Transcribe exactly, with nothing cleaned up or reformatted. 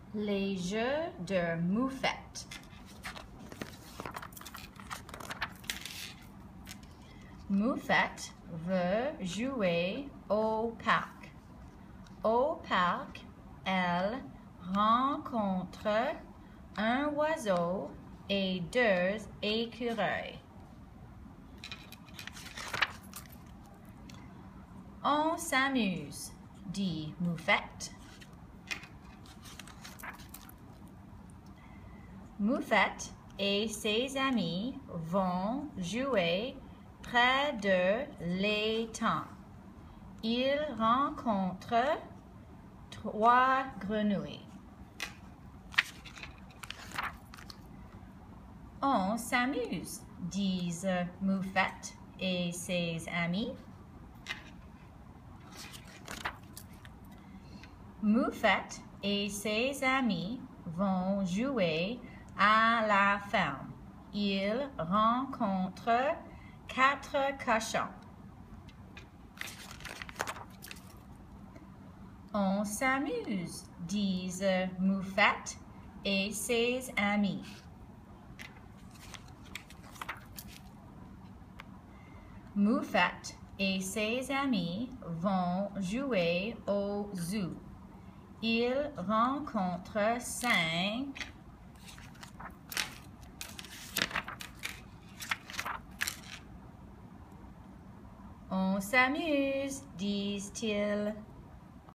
Les jeux de Moufette. Moufette veut jouer au parc. Au parc, elle rencontre un oiseau et deux écureuils. On s'amuse, dit Moufette. Moufette et ses amis vont jouer près de l'étang. Ils rencontrent trois grenouilles. On s'amuse, disent Moufette et ses amis. Moufette et ses amis vont jouer à la ferme. Ils rencontrent quatre cochons. On s'amuse, disent Moufette et ses amis. Moufette et ses amis vont jouer au zoo. Ils rencontrent cinq On s'amuse, disent-ils.